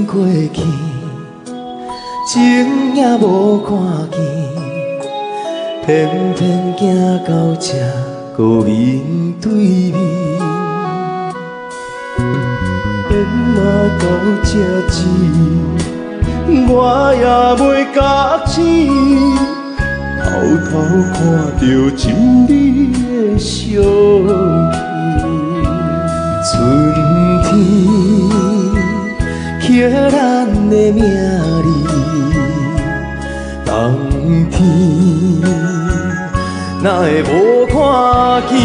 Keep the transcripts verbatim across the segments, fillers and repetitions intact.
过去，情也无看见，偏偏行到这个面对面，变嘛到这时，我也袂觉醒，偷偷看到心里的伤气，春天。 刻咱的名字，冬天哪会无看见？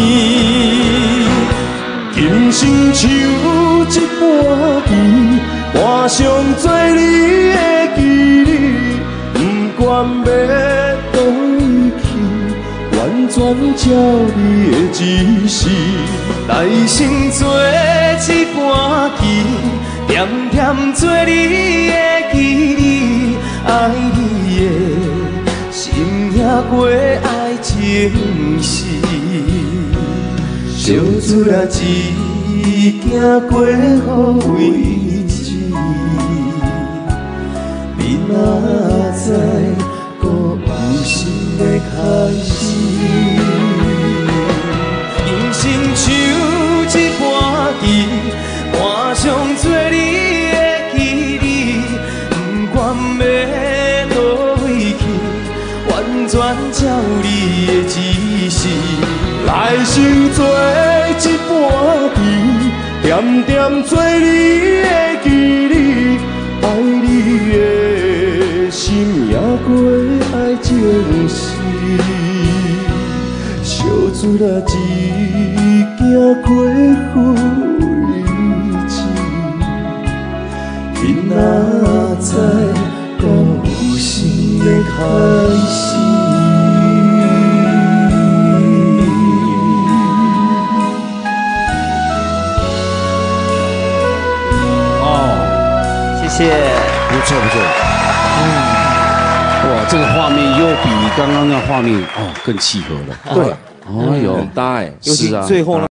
今生像一盘棋，换上做你的记忆，不管要倒位去，完全照你的指示，来生做一盘棋。 点点做你的记忆，爱你的心也过爱情事，小船啊一行过好位置，你哪知搁有新的开始？人生像一盘棋。 换上做你的记忆，不管要倒位去，完全照你的指示。来生做一盘棋，点点做你的记忆，爱你的心也过爱情事。小船啊，一行过好。 你哪知搁有新的开始？ 哦，谢谢， 不错不错。嗯，哇，这个画面又比刚刚那画面哦更契合了。 对， 哎呦， 很搭哎， 尤其最后呢。